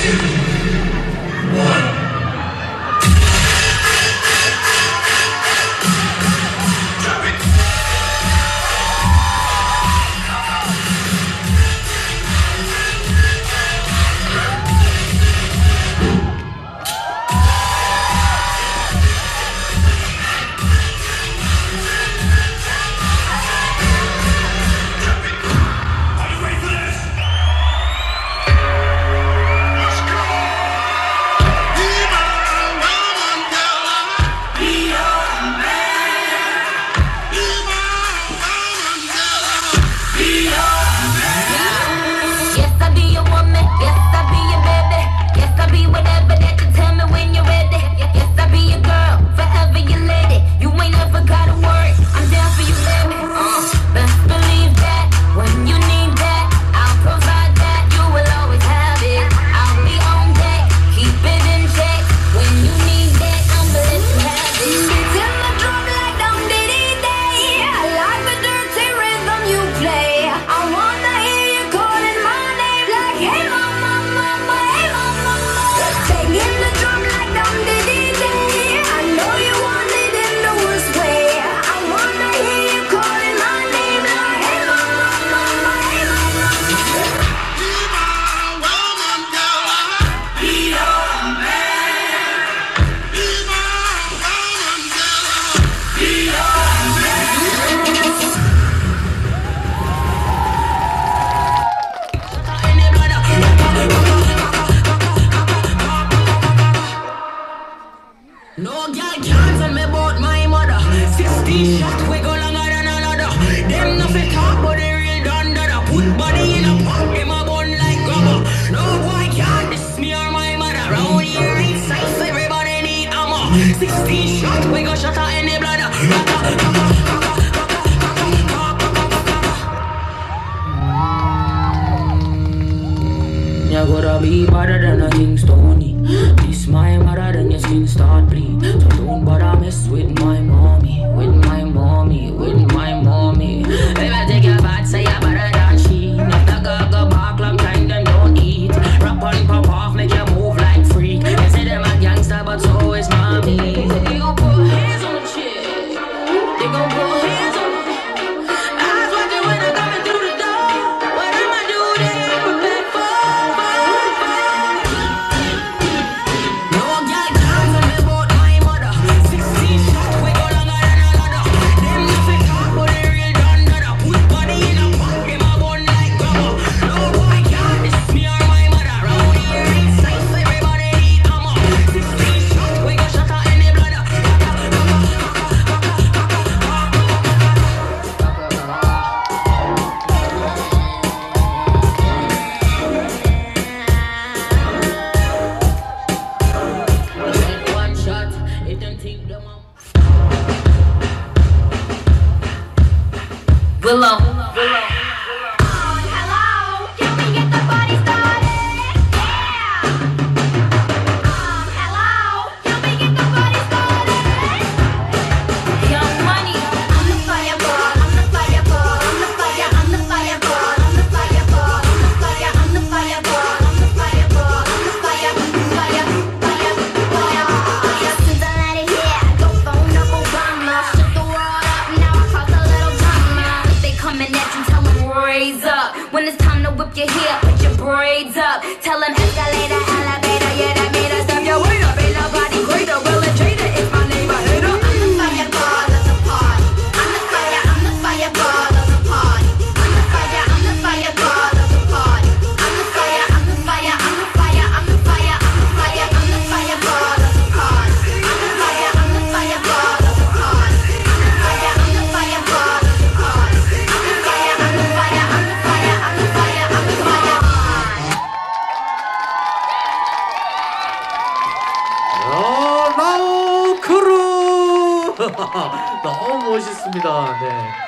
You gotta be better than a king stony. This my mother, then your skin start bleed. So don't bother mess with my mommy, with my mommy, with my mommy. Baby, take your bad, say you're better than she. If the girl go back long time, them don't eat. Rap on, pop off, make you move like freak. They say them a gangster, but so is mommy. They gon' put hands on the chick. They gon' put hands on the eyes watching when I'm coming through the door. What I'ma do then? Prepare for. No girl can't tell me about my mother. 16 shots, we go longer than a ladder. Them nothing talk, but they real done dada. Put body in a pack, them a bun like grabber. No boy can't diss me or my mother. Round here inside, everybody need ammo. 16 shots, we go shot her in the bladder. One shot, it don't think them up. Willow. Hello, can we get the party started? Yeah. Hello, can we get the party started? Young Money, I'm the fireball, I'm the fireball, I'm the fire, I'm the fireball, I'm the fireball, I'm the fire, I'm the fireball, I'm the fireball, I'm the fire, fire. Since I let it hit, go phone up Obama, shut the world up, now I cause a little drama. They coming at you, tell them raise up. When it's time to whip your hair, put your braids up. Tell them escalator, elevator, yeah, that made us step your way up. Ain't nobody greater, Will and Jada is my neighbor hater. I'm the fireball of the party. I'm the fire, I'm the fireball of the party. I'm the fire, I'm the fireball of the party. I'm the fire, I'm the fire, I'm the fire, I'm the fire, I'm the fire, I'm the fireball of the party. I'm the fire, I'm the fireball of the party. I'm the fire, I'm the fireball of the party. I'm the fire, I'm the fire, I'm the fire, I'm the fire, I'm the fire. 라온크루 너무 멋있습니다. 네.